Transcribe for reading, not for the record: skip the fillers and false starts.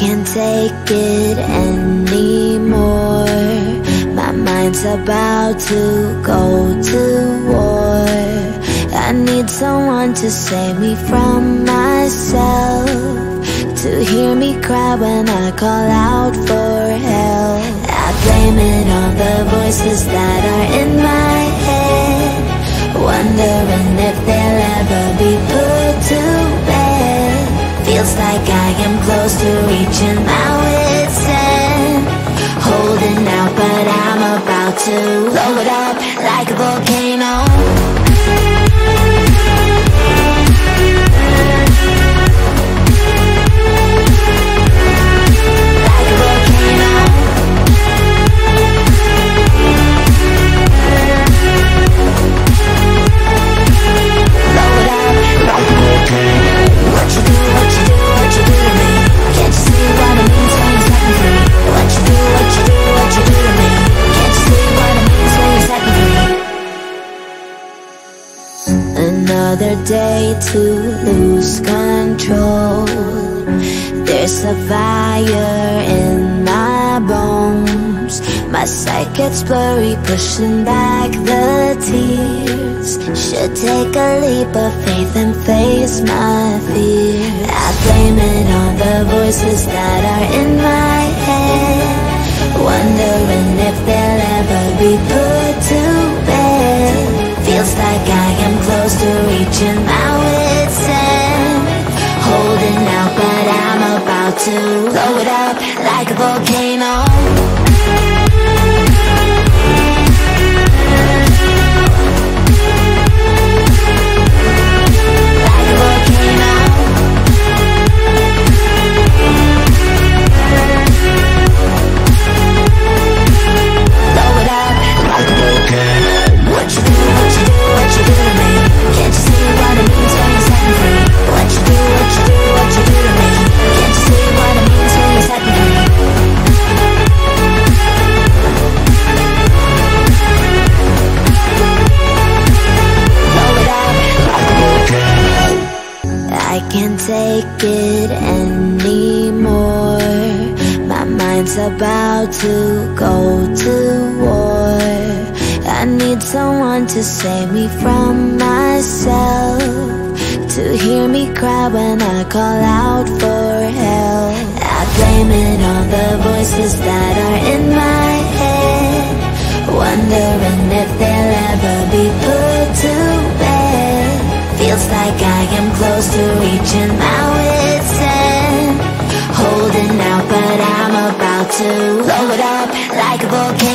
can't take it anymore. My mind's about to go to war. I need someone to save me from myself, to hear me cry when I call out for help. I blame it on the voices that are in my head, wondering if they'll ever be put to bed. Feels like I am close to reaching my wit's end, holding out but I'm about to blow it up like a volcano. Another day to lose control. There's a fire in my bones. My sight gets blurry, pushing back the tears. Should take a leap of faith and face my fear. I blame it on the voices that are in my head, wondering if they'll ever be put to bed. Feels like I am close to reaching my wit's end, holding out but I'm about to blow it up like a volcano. Like a volcano. Blow it up like a volcano. What you do, what you do, what you do to me? Can't you see what it means when you set me free? What you do, what you do, what you do to me? Can't you see what it means when you set me free? Blow it up like a volcano. I can't take it anymore. My mind's about to go to war. I need someone to save me from myself, to hear me cry when I call out for help. I blame it on the voices that are in my head, wondering if they'll ever be put to bed. Feels like I am close to reaching my wit's end, holding out but I'm about to blow it up like a volcano.